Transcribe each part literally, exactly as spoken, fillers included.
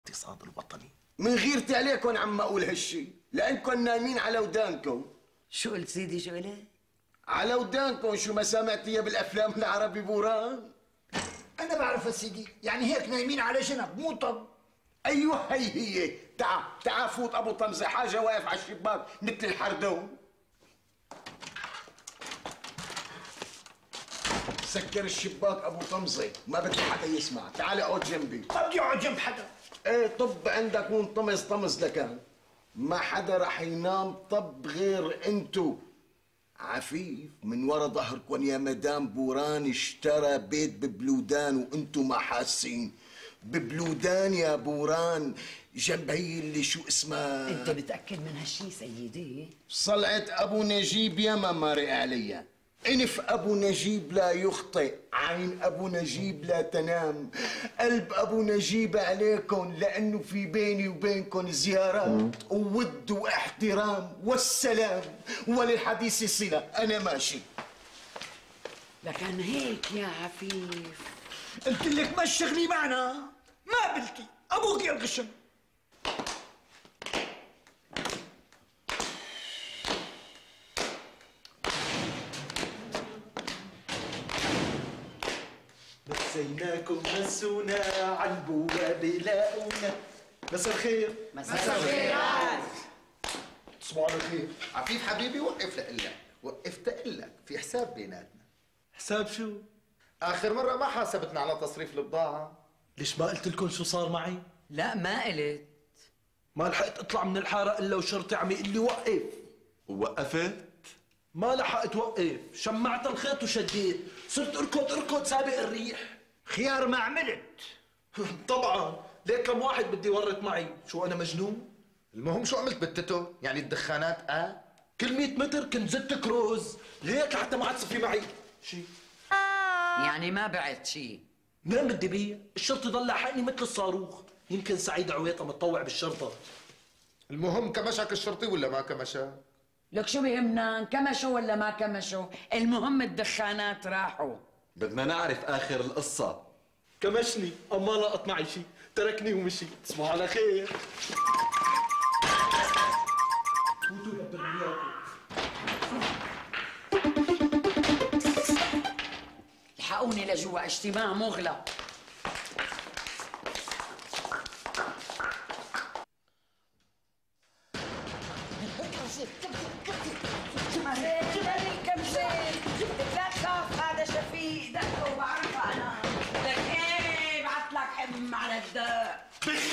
الاقتصاد الوطني. من غيرتي عليكم عم اقول هالشي لانكم نايمين على ودانكم. شو قلت سيدي شو قلت؟ على ودانكم. شو ما سمعتيها بالافلام العربي بوران؟ انا بعرف سيدي، يعني هيك نايمين على جنب مو طب. ايوه هي هي. تعا تعا فوت ابو طمزه، حاجه واقف على الشباك مثل الحردون. سكر الشباك ابو طمزه، ما بدي حدا يسمع. تعال اقعد جنبي. ما بدي اقعد جنب حدا. ايه طب عندك وانطمس طمس لكان. ما حدا رح ينام طب غير انتو. عفيف من ورا ظهركم يا مدام بوران اشترى بيت ببلودان وانتو ما حاسين. ببلودان يا بوران، جنب هي اللي شو اسمها. انت متاكد من هالشي سيدي؟ صلعة ابو نجيب يا ما مارق عليا. انف ابو نجيب لا يخطئ، عين ابو نجيب لا تنام، قلب ابو نجيب عليكم لانه في بيني وبينكم زيارات وود واحترام والسلام وللحديث صله. انا ماشي. لكن هيك يا عفيف قلت لك ما تشتغلي معنا، ما قبلتي، ابوك يا الغشم. مسيناكم مسونا على البوابه لاقونا. مساء الخير. مساء الخير. تصبحوا على خير. عفيف حبيبي وقف لقلك، وقفت قلك في حساب بيناتنا. حساب شو؟ آخر مرة ما حاسبتنا على تصريف البضاعة. ليش ما قلت لكم شو صار معي؟ لا ما قلت. ما لحقت اطلع من الحاره الا وشرطي عم يقول لي وقف. ووقفت؟ ما لحقت وقف، شمعت الخيط وشديت، صرت اركض اركض سابق الريح. خيار ما عملت. طبعا، ليك كم واحد بدي يورط معي، شو انا مجنون؟ المهم شو عملت بالتتو؟ يعني الدخانات اه؟ كل مية متر كنت زدت كروز، ليك لحتى ما عاد صفي معي شيء. يعني ما بعت شيء. مين بدي بيه؟ الشرطي ضل لاحقني مثل الصاروخ، يمكن سعيد عويطه متطوع بالشرطه. المهم كمشك الشرطي ولا ما كمشك؟ لك شو بيهمنا كمشوا ولا ما كمشوا، المهم الدخانات راحوا. بدنا نعرف آخر القصة. كمشني، أما لقط معي شيء، تركني ومشي. تصبحوا على خير. فوتوا لبرياتكم. الحقوني لجوا، اجتماع مغلق. لا تخاف، هذا شفيق دقه وبعرفه انا. لك ايه بعت لك حم على الدق.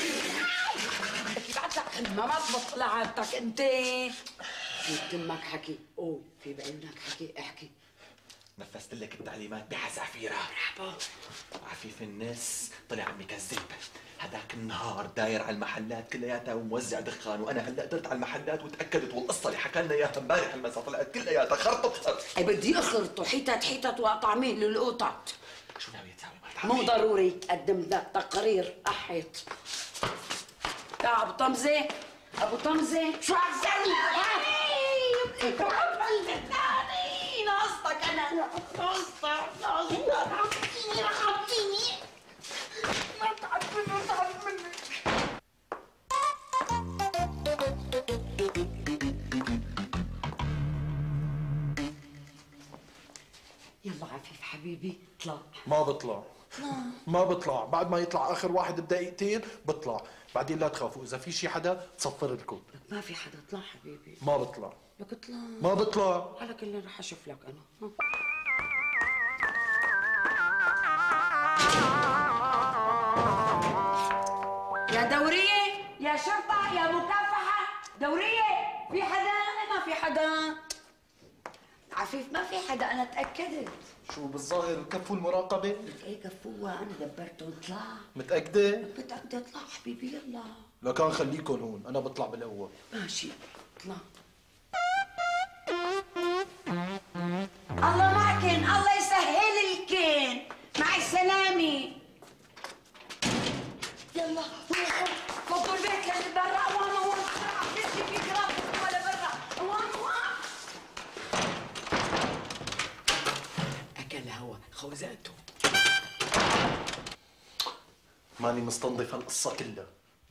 بعت لك حم ما تبطل عادتك انت. تمك حكي، اوه في بعيونك حكي، احكي. نفذت لك التعليمات بحذافيرها. مرحبا. عفيف الناس طلع عم يكذب. هداك النهار داير على المحلات كلياتها وموزع دخان، وانا هلا قدرت على المحلات وتاكدت، والقصه اللي حكى لنا اياها امبارح المساء طلعت كلياتها خرطط. اي بدي اخرطه حتت حتت واقطع مهل القطط. شو ناوي تساوي؟ مو ضروري اقدم لك تقرير احيط. تعا ابو طمزه، ابو طمزه شو عم تسوي؟ انت عملتني ناقصتك انا، ناقصتك ناقصتك رحمتيني رحمتيني. ما تعب مني تعب مني. يلا عفيف حبيبي اطلع. ما بطلع. ما بطلع، بعد ما يطلع اخر واحد بدقيقتين بطلع، بعدين لا تخافوا اذا في شي حدا تصفر لكم. لك ما في حدا، اطلع حبيبي. ما بطلع. لك اطلع. ما بطلع. على كل رح اشوف لك انا. يا دورية، يا شرطة، يا مكافحة، دورية، في حدا؟ ما في حدا. عفيف ما في حدا، أنا تأكدت. شو بالظاهر كفوا المراقبة؟ ايه كفوها، أنا دبرتهم. اطلع. متأكدة؟ متأكدة. اطلع حبيبي يلا. لكان خليكن هون، أنا بطلع بالأول. ماشي اطلع. الله معكن، الله يسهل الكن. مع السلامة. يلا روحوا فضوا البيت لبرا. اوان اوان بسرعة، لسه في كلاب ولا برا. اوان اوان. أكل هوا خوذاته. ماني مستنظف هالقصة كلها.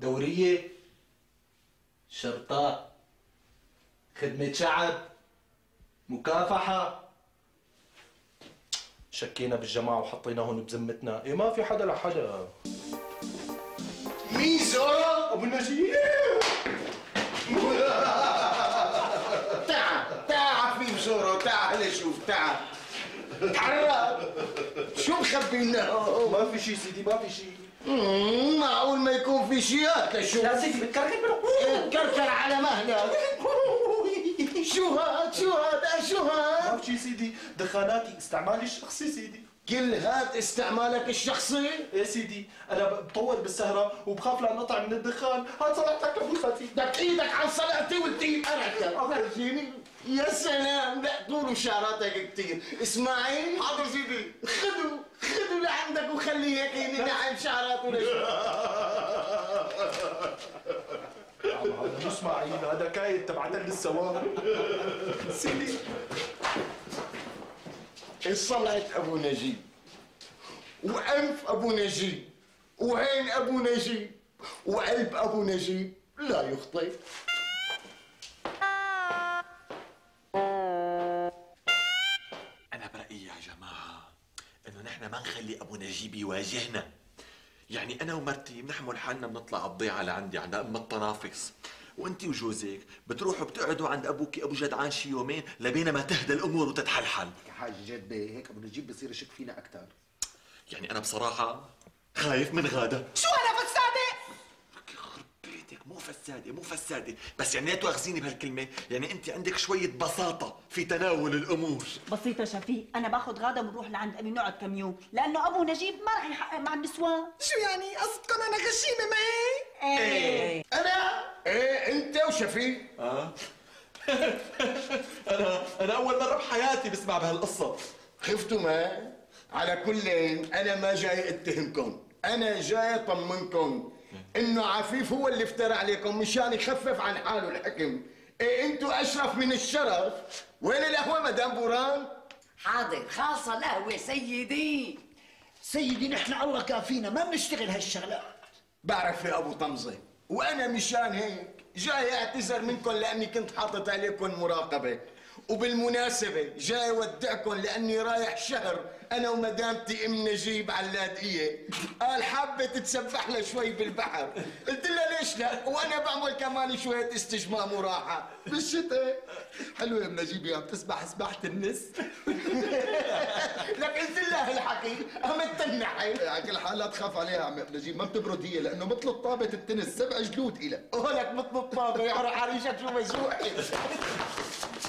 دورية، شرطة، خدمة شعب، مكافحة. شكينا بالجماعة وحطيناهم بذمتنا، إيه ما في حدا لحدا. ميزو أبو نجيب تعال تعال في زورو، تعال شوف، تعال تعال شو مخبينا؟ ما في شيء سيدي، ما في شيء. مم، معقول ما يكون في شيء؟ هات لشوف. يا سيدي بتكركر بالقوة. كركر على مهلك. شو هاد شو هاد شو هاد؟ ما في شيء سيدي، دخاناتي استعمالي الشخصي سيدي. كل هاد استعمالك الشخصي؟ ايه سيدي، انا بطول بالسهره وبخاف لانقطع من الدخان، هات صلعتك كابوساتي. بدك ايدك عن صلعتي وتجيب ارعتك. فرجيني. يا سلام، لا طول شعراتك كثير. اسماعيل، حاضر سيدي، خذوا خذوا لعندك وخليه هيك ينعم شعراته لشوف. هذا مو اسماعيل، هذا كايد تبع تل السوار. سيدي صلعة ابو نجيب، وانف ابو نجيب، وعين ابو نجيب، وقلب ابو نجيب لا يخطئ. أنا برأيي يا جماعة إنه نحن ما نخلي أبو نجيب يواجهنا. يعني أنا ومرتي بنحمل حالنا بنطلع الضيعة لعندي عند أم التنافس، وأنتي وجوزك بتروحوا بتقعدوا عند أبوكي أبو جدعان شي يومين لبينا ما تهدى الأمور وتتحلحل. يا حاج جد بيه، هيك ابو نجيب بصير يشك فينا اكثر. يعني أنا بصراحة خايف من غادة. شو انا فسادة؟ يخرب بيتك، مو فسادة مو فسادة، بس يعني لا تؤاخذيني بهالكلمة، يعني أنت عندك شوية بساطة في تناول الأمور. بسيطة شفيق، أنا باخذ غادة ونروح لعند أبي نقعد كم يوم، لأنه أبو نجيب ما رح يحقق مع النسوان. شو يعني قصدكم انا غشيمة معي؟ إيه انا؟ ايه انت وشفيق؟ آه أنا أنا أول مرة بحياتي بسمع بهالقصة. خفتوا ما؟ على كل انا ما جاي اتهمكم، انا جاي اطمنكم انه عفيف هو اللي افترى عليكم مشان يخفف عن حاله الحكم. ايه انتوا اشرف من الشرف. وين القهوه مدام بوران؟ حاضر، خاصة القهوة سيدي. سيدي نحن الله كافينا، ما بنشتغل هالشغلات. بعرف يا ابو طمزه، وانا مشان هيك جاي اعتذر منكم لاني كنت حاطط عليكم مراقبه، وبالمناسبه جاي اودعكم لاني رايح شهر انا ومدامتي ام نجيب على اللاذقيه. قال حابه تتسبح لها شوي بالبحر، قلت لها ليش لا، وانا بعمل كمان شويه استجمام وراحه بالشتاء. حلوه يا ام نجيب، عم تسبح سباحه النس. لك قلت لها الحكي قامت تنحي. على كل حال لا تخاف عليها يا عم نجيب، ما بتبرد هي لانه مثل الطابه التنس، سبع جلود إلها. ولك مثل الطابه يعرف حريشك شو مسوحي.